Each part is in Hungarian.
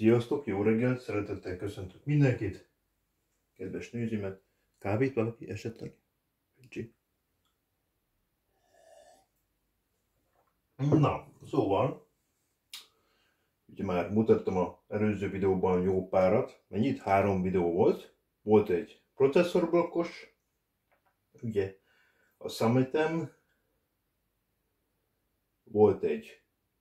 Sziasztok, jó reggelt, szeretettel köszöntök mindenkit. Kedves nézőmet, kávét valaki esetleg? Pincsi. Na, szóval, ugye már mutattam az előző videóban jó párat. Mennyit? 3 videó volt. Volt egy processzorblokkos, ugye a Summitem, volt egy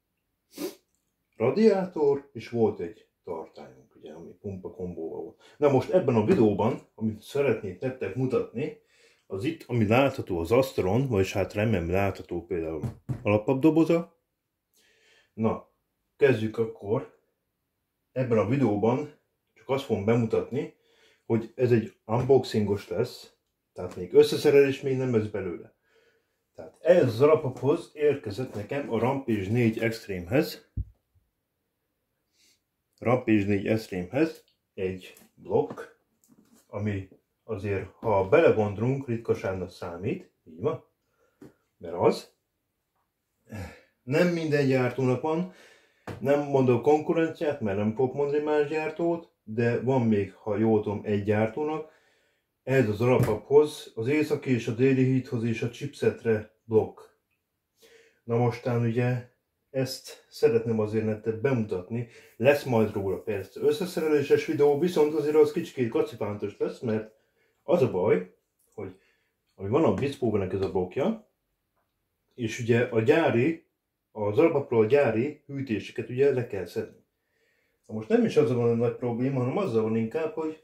radiátor, és volt egy tartályunk, ugye, ami pumpa kombóval volt. Na most ebben a videóban, amit szeretnék nektek mutatni, az itt, ami látható az asztalon, vagyis hát remélem látható például alappapdoboza. Na, kezdjük akkor. Ebben a videóban csak azt fogom bemutatni, hogy ez egy unboxingos lesz, tehát még összeszerelés még nem lesz belőle. Tehát ez az alappaphoz érkezett nekem a Rampage 4 Extreme-hez. Rampage 4 Extreme-hez egy blokk, ami azért, ha belegondolunk, ritkaságnak számít, így van, mert az. Nem minden gyártónak van, nem mondok konkurenciát, mert nem fogok mondani más gyártót, de van még, ha jól tudom, egy gyártónak. Ez az alappaphoz, az északi és a déli hídhoz és a chipsetre blokk. Na mostán ugye ezt szeretném azért nektek bemutatni, lesz majd róla persze összeszereléses videó, viszont azért az kicsikét kacipántos lesz, mert az a baj, hogy ami van a Bispóban ez a blokkja, és ugye a gyári, az alapapról a gyári hűtéseket ugye le kell szedni. Na most nem is az van a nagy probléma, hanem azzal van inkább, hogy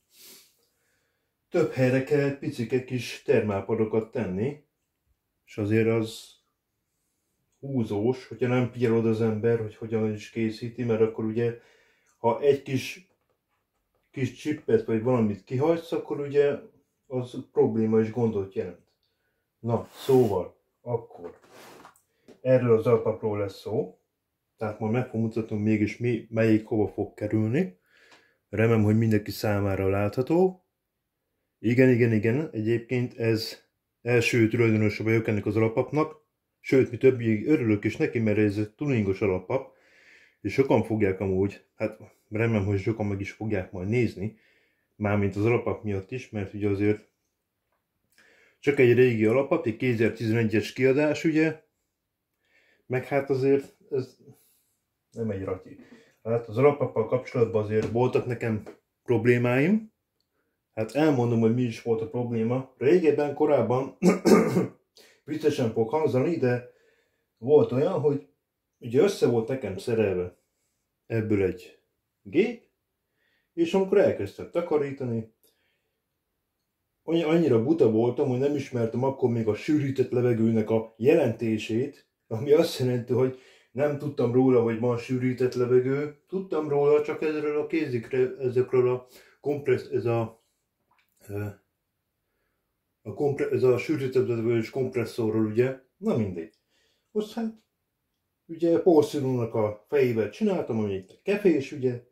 több helyre kell picike kis termálpadokat tenni, és azért az húzós, hogyha nem figyel az ember, hogy hogyan is készíti, mert akkor ugye, ha egy kis csippet vagy valamit kihagysz, akkor ugye az probléma és gondot jelent. Na, szóval, akkor erről az alapapról lesz szó, tehát majd meg fogom mutatni mégis melyik hova fog kerülni. Remélem, hogy mindenki számára látható. Igen, egyébként ez első tulajdonosa vagyok ennek az alapapnak. Sőt, mi többig örülök is neki, mert ez egy tuningos alappap, és sokan fogják amúgy, hát remélem, hogy sokan meg is fogják majd nézni, mármint az alapap miatt is, mert ugye azért csak egy régi alapap, egy 2011-es kiadás, ugye, meg hát azért ez nem egy ratyi. Hát az alapappal kapcsolatban azért voltak nekem problémáim, hát elmondom, hogy mi is volt a probléma. Régebben, korábban viccesen fog hangzani, de volt olyan, hogy ugye össze volt nekem szerelve ebből egy gép, és amikor elkezdtem takarítani, annyira buta voltam, hogy nem ismertem akkor még a sűrített levegőnek a jelentését, ami azt jelenti, hogy nem tudtam róla, hogy van sűrített levegő, tudtam róla csak ezről a kézikre, ezekről a ez a sűrített levegős kompresszorról, ugye, na mindegy. Most hát, ugye porszívónak a fejével csináltam, ami egy kefés, ugye,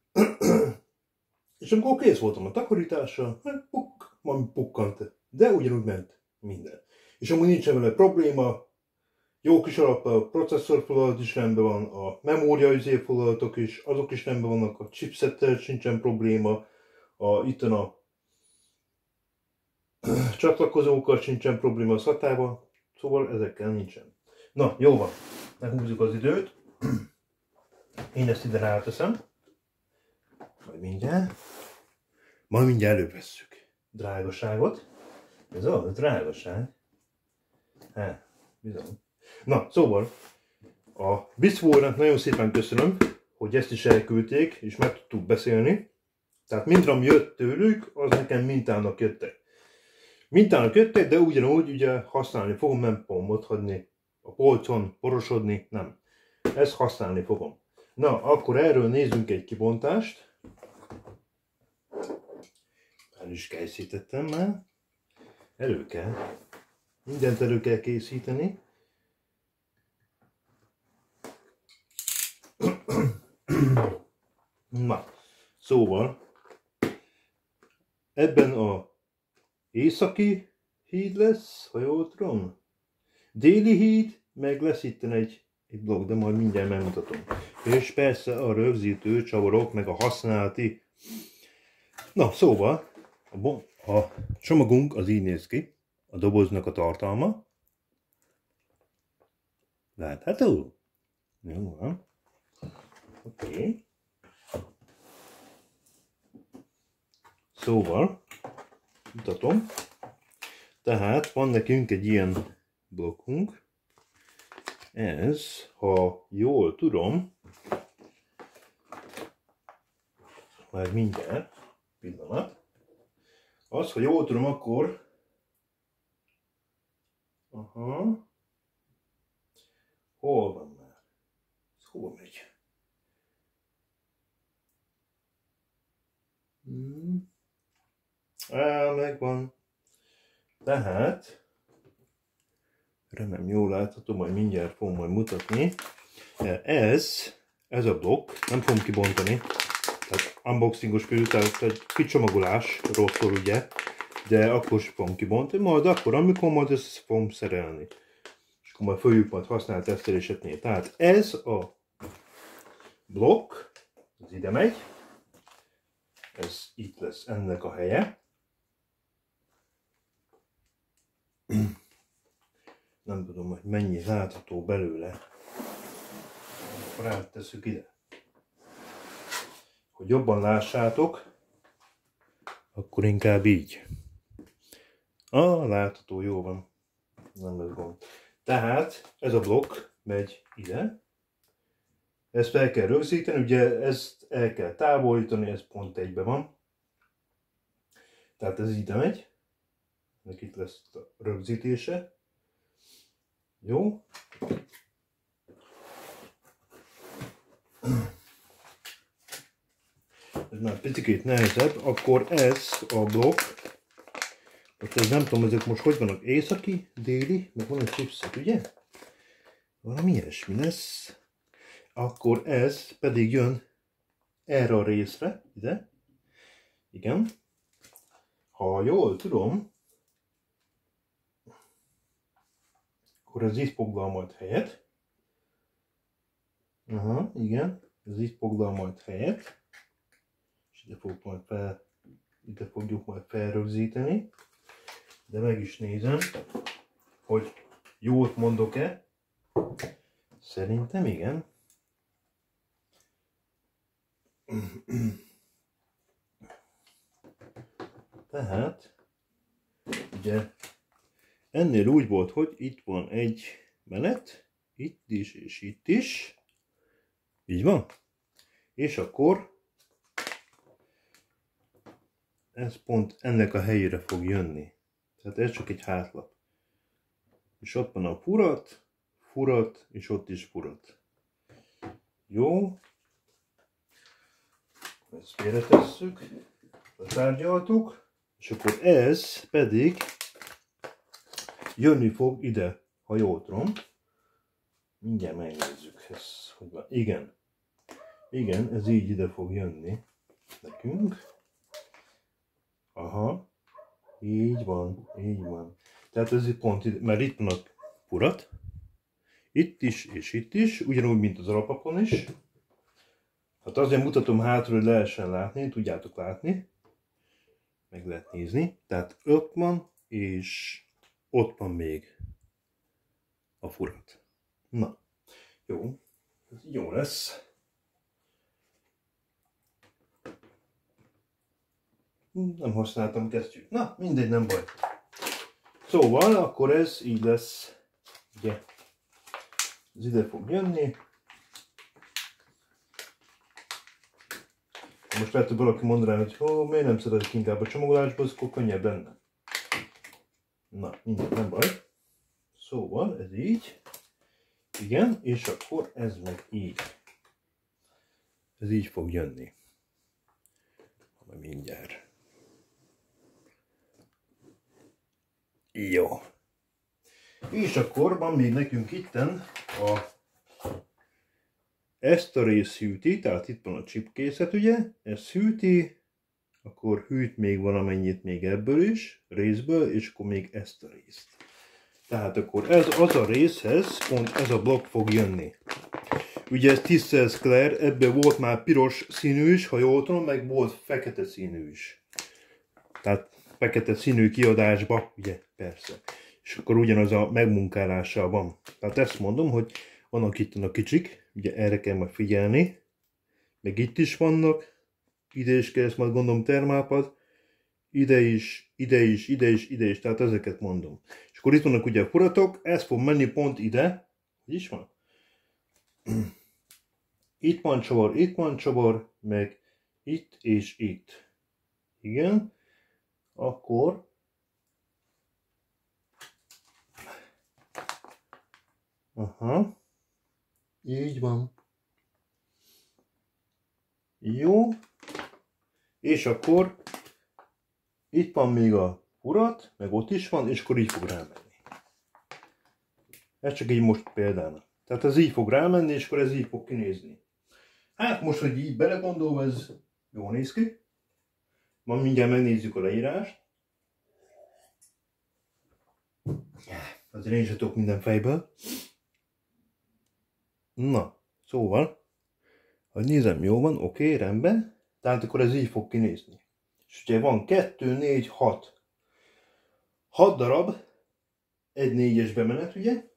és amikor kész voltam a takarítással, hát valami pukkant, de ugyanúgy ment minden. És amúgy nincsen vele probléma, jó kis alap, a processzorfoglalat is rendben van, a memória foglaltok is, azok is rendben vannak, a chipsettel sincsen probléma, itten a csatlakozókkal sincsen probléma a SATA-val, szóval ezekkel nincsen. Na, jó van, meghúzzuk az időt. Én ezt ide ráteszem. Majd mindjárt elővesszük. Drágaságot. Ez a drágaság. Hát, bizony. Na, szóval, a Bispónak nagyon szépen köszönöm, hogy ezt is elküldték, és meg tudtuk beszélni. Tehát mindre, ami jött tőlük, az nekem mintának jöttek. Mintának jöttek, de ugyanúgy ugye használni fogom, nem fogom otthagyni a polcon, porosodni, nem. Ezt használni fogom. Na, akkor erről nézzünk egy kibontást. El is készítettem már. Elő kell. Mindent elő kell készíteni. Na, szóval ebben a északi híd lesz, ha jól tudom. Déli híd, meg lesz itt egy blokk, de majd mindjárt megmutatom. És persze a rögzítő csavarok, meg a használati. Na, szóval, a csomagunk az így néz ki. A doboznak a tartalma. Látható? Jó van. Oké. Szóval, mutatom. Tehát van nekünk egy ilyen blokkunk. Ez, ha jól tudom, már mindjárt, pillanat. Az, ha jól tudom, akkor... Aha. Hol van már? Ez hova megy? Megvan. Tehát, remélem jól látható, majd mindjárt fogom majd mutatni. Ez a blokk, nem fogom kibontani, tehát unboxingos közül, tehát egy kicsomagolásról szól ugye, de akkor sem fogom kibontani, majd akkor, amikor majd ezt fogom szerelni. És akkor majd fogjuk majd használni teszteléseknél. Tehát ez a blokk, ez ide megy, ez itt lesz ennek a helye. Nem tudom, hogy mennyi látható belőle. Rátesszük ide. Hogy jobban lássátok, akkor inkább így. Látható, jó van. Nem lesz gond. Tehát ez a blokk megy ide. Ezt fel kell rögzíteni, ugye ezt el kell távolítani, ez pont egyben van. Tehát ez ide megy. Ennek itt lesz a rögzítése. Jó. Ez már picit nehezebb, akkor ez a blokk, ez nem tudom, ezek most hogy vannak, északi, déli, meg van egy chipset, ugye? Valami ilyesmi lesz. Akkor ez pedig jön erre a részre, ide. Igen. Ha jól tudom, akkor ez itt foglal majd helyet. Aha, igen, ez itt foglal majd helyet. És ide fogjuk majd felrögzíteni. De meg is nézem, hogy jót mondok-e. Szerintem igen. Tehát, ugye ennél úgy volt, hogy itt van egy menet, itt is és itt is. Így van. És akkor ez pont ennek a helyére fog jönni. Tehát ez csak egy hátlap. És ott van a furat, és ott is furat. Jó. Ezt félretesszük. Letárgyaltuk. És akkor ez pedig jönni fog ide, ha jól tudom. Mindjárt megnézzük ezt, hogy van. Igen. Igen, ez így ide fog jönni nekünk. Aha. Így van, így van. Tehát ez itt pont ide, mert itt van a furat. Itt is és itt is, ugyanúgy, mint az alapapon is. Hát azért mutatom hátra, hogy lehessen látni, tudjátok látni. Meg lehet nézni. Tehát ott van, és ott van még a furat. Na, jó. Ez jó lesz. Nem használtam kesztyűt. Na, mindegy, nem baj. Szóval, akkor ez így lesz. Ugye, ez ide fog jönni. Most lehet, hogy valaki mondaná, hogy miért nem szeretek inkább a csomagolásba, az akkor könnyebb lenne. Na, mindegy, nem baj. Szóval, ez így. Igen, és akkor ez meg így. Ez így fog jönni. Mindjárt. Jó. És akkor van még nekünk itten ezt a rész hűti, tehát itt van a chipkészlet, ugye? Ez hűti, akkor hűt még valamennyit még ebből is, részből, és akkor még ezt a részt. Tehát akkor ez az a részhez, pont ez a blokk fog jönni. Ugye ez 10 Clair, ebből volt már piros színű is, ha jól tudom, meg volt fekete színű is. Tehát fekete színű kiadásba, ugye, persze. És akkor ugyanaz a megmunkálással van. Tehát ezt mondom, hogy vannak itt a kicsik, ugye erre kell majd figyelni. Meg itt is vannak, ide is kell, ezt majd gondolom termálpad, ide is, ide is, ide is, ide is, tehát ezeket mondom. És akkor itt vannak ugye a furatok, ez fog menni pont ide, hogy is van? Itt van csavar, meg itt és itt. Igen. Akkor aha. Így van. Jó. És akkor itt van még a furat, meg ott is van, és akkor így fog rámenni. Ez csak így most például. Tehát ez így fog rámenni, és akkor ez így fog kinézni. Hát most, hogy így belegondolva, ez jól néz ki. Ma mindjárt megnézzük a leírást. Azért én sem tudok minden fejből. Na, szóval, hogy nézem, jó van, oké, rendben. Tehát akkor ez így fog kinézni. És ugye van 2, 4, 6. 6 darab, egy 4-es bemenet, ugye?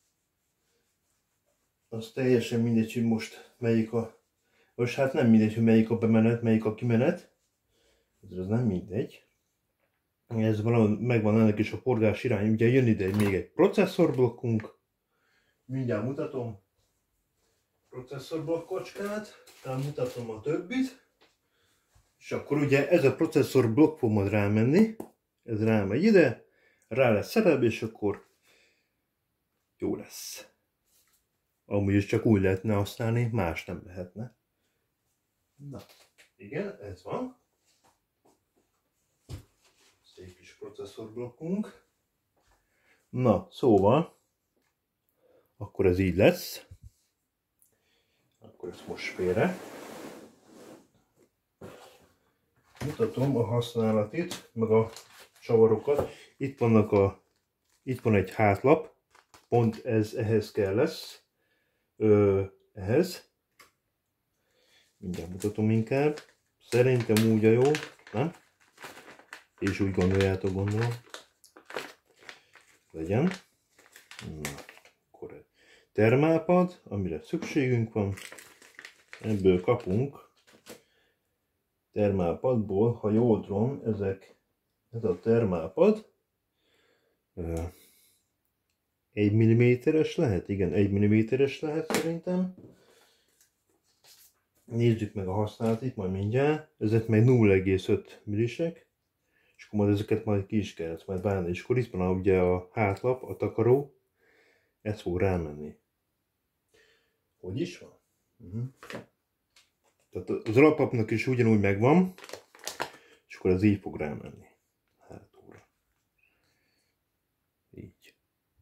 Az teljesen mindegy, hogy most melyik a... Most hát nem mindegy, hogy melyik a bemenet, melyik a kimenet. Ez nem mindegy. Ez valami, megvan ennek is a forgás irány. Ugye jön ide még egy processzorblokkunk. Mindjárt mutatom processzorblokkocskát. Aztán mutatom a többit. És akkor ugye ez a processzorblokk fog majd rámenni. Ez rámegy ide. Rá lesz szerelve, és akkor jó lesz. Amúgy is csak úgy lehetne használni, más nem lehetne. Na, igen, ez van. Szép kis processzorblokkunk. Na, szóval, akkor ez így lesz. Akkor ezt most félre. Mutatom a használatit, meg a csavarokat. Itt van egy hátlap, pont ez ehhez kell lesz. Ehhez. Mindjárt mutatom inkább. Szerintem úgy a jó, nem? És úgy gondoljátok, gondolom. Legyen. Na, akkor termálpad, amire szükségünk van. Ebből kapunk. Termálpadból, ha jól tudom, ez a termálpad 1 mm-es lehet? Igen, 1 mm-es lehet szerintem. Nézzük meg a használatit majd mindjárt. Ezek meg 0,5 millisek. És akkor majd ezeket majd ki is kellett majd válni. És akkor itt van ugye a hátlap, a takaró. Ez fog rámenni. Hogy is van? Tehát az alaplapnak is ugyanúgy megvan. És akkor ez így fog rámenni. Hátulra. Így.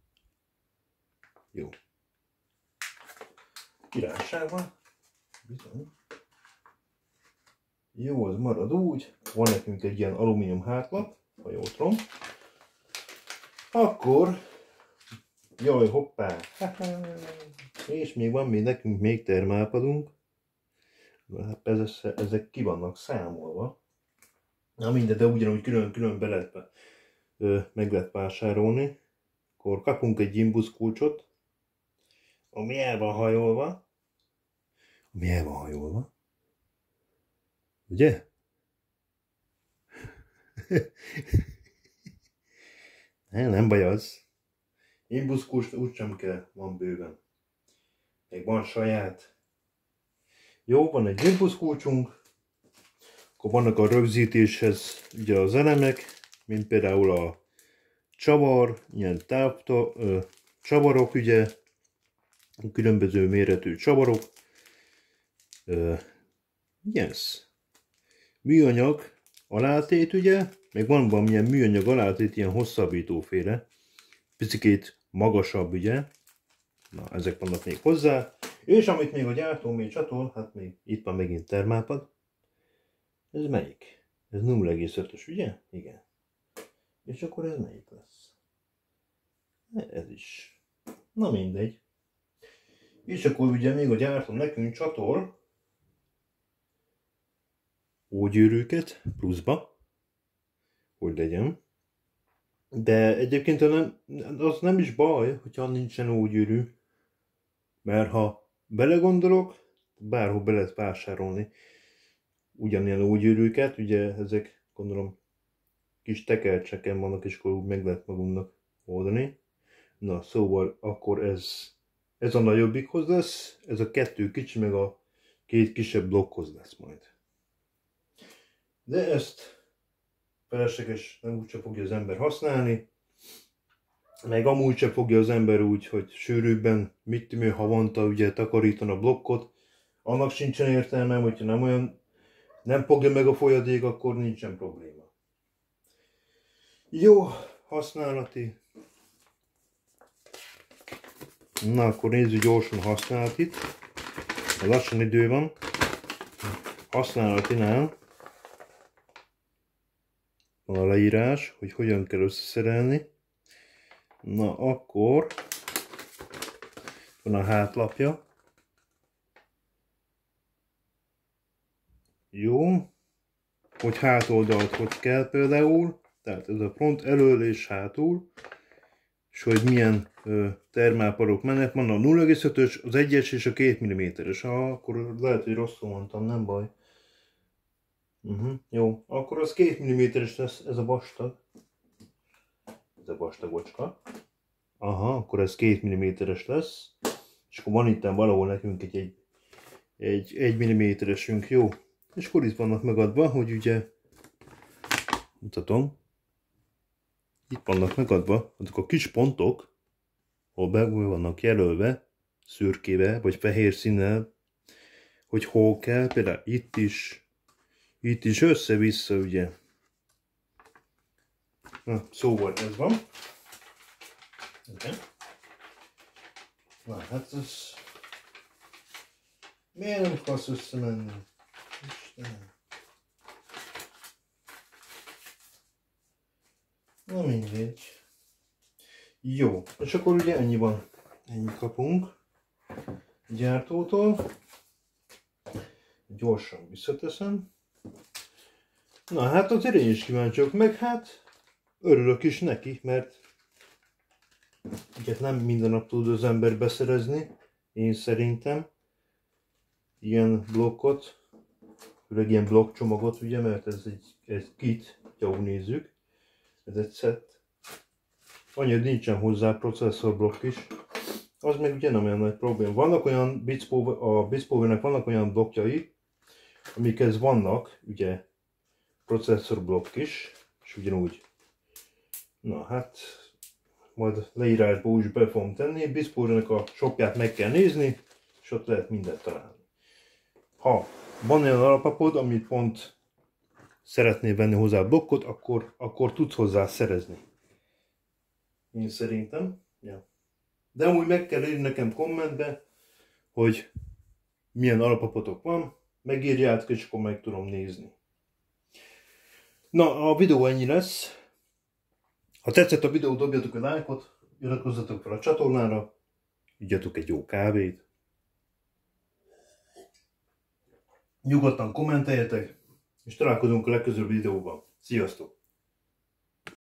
Jó. Királyság van. Bizony. Jó, az marad úgy. Van nekünk egy ilyen alumínium hátlap, ha jól tudom. Akkor, jaj, hoppá, és még van nekünk még termálpadunk. Hát ezek ki vannak számolva. Na mindegy, de ugyanúgy külön-külön meg lehet vásárolni. Akkor kapunk egy gimbus kulcsot, ami el van hajolva. Ugye? Nem baj az. Gimbus kulcs úgysem kell, van bőven. Még van saját. Jó, van egy gimbus kulcsunk. Akkor vannak a rögzítéshez ugye az elemek, mint például a csavar, ilyen csavarok ugye, különböző méretű csavarok. Yes. Műanyag alátét ugye, meg van valamilyen műanyag alátét, ilyen hosszabbítóféle, picikét magasabb ugye, na ezek vannak még hozzá, és amit még a gyártó még csatol, hát még itt van megint termálpad. Ez melyik? Ez 0,5-ös ugye? Igen. És akkor ez melyik lesz? Ez is. Na mindegy. És akkor ugye még a gyártó nekünk csatol ógyűrűket pluszba, hogy legyen. De egyébként az nem is baj, hogyha nincsen ógyűrű, mert ha belegondolok, bárhol be lehet vásárolni ugyanilyen ógyűrűket, ugye ezek gondolom kis tekercseken vannak, és akkor úgy meg lehet magunknak oldani. Na szóval akkor ez a nagyobbikhoz lesz, ez a 2 kicsi meg a 2 kisebb blokkhoz lesz majd. De ezt felesleges, nem úgyse fogja az ember használni, meg amúgy se fogja az ember úgy, hogy sűrűbben, mit tudom, havonta ugye takarítani a blokkot, annak sincsen értelme, hogyha nem fogja meg a folyadék, akkor nincsen probléma. Jó, használati. Na, akkor nézzük gyorsan a használatit. Lassan idő van. Használatinál van a leírás, hogy hogyan kell összeszerelni. Na, akkor van a hátlapja. Jó. Hogy hátoldalt hogy kell például. Tehát ez a front elől és hátul. És hogy milyen termálpadok mennek. Van a 0,5-ös, az 1-es és a 2 mm-es. Akkor lehet, hogy rosszul mondtam, nem baj. Jó, akkor az 2 mm-es lesz ez a vastag. Ez a vastagocska. Aha, akkor ez 2 mm-es lesz. És akkor van itt valahol nekünk egy 1 mm-esünk, jó. És akkor itt vannak megadva, hogy ugye, mutatom. Itt vannak megadva, azok a kis pontok, ahol be vannak jelölve, szürkébe, vagy fehér színnel, hogy hol kell, például itt is össze-vissza, ugye. Na, szóval ez van. Igen. Na, hát ez... Miért nem akarsz összemenni? Istenem. Na mindegy. Jó, és akkor ugye ennyi van. Ennyi kapunk a gyártótól. Gyorsan visszateszem. Na hát azért én is kíváncsi vagyok, meg hát örülök is neki, mert ugye nem minden nap tud az ember beszerezni, én szerintem, ilyen blokkot, főleg ilyen blokkcsomagot, ugye, mert ez egy kit, ha úgy nézzük, ez egy set. Annyira nincsen hozzá processzorblokk is, az meg ugye nem olyan nagy probléma. Vannak olyan a BizPower-nek vannak olyan blokkjai, amikhez vannak, ugye, processzorblokk is, és ugyanúgy. Na hát, majd leírásba is be fogom tenni, BizPower-nek a shopját meg kell nézni, és ott lehet mindent találni. Ha van olyan alapapod, amit pont szeretnél venni hozzá a blokkot, akkor tudsz hozzá szerezni. Én szerintem. Ja. De amúgy meg kell írni nekem kommentbe, hogy milyen alapapotok van, megírjátok, és akkor meg tudom nézni. Na, a videó ennyi lesz. Ha tetszett a videó, dobjatok egy lájkot, iratkozzatok fel a csatornára, igyatok egy jó kávét. Nyugodtan kommenteljetek, és találkozunk a legközelebbi videóban. Sziasztok!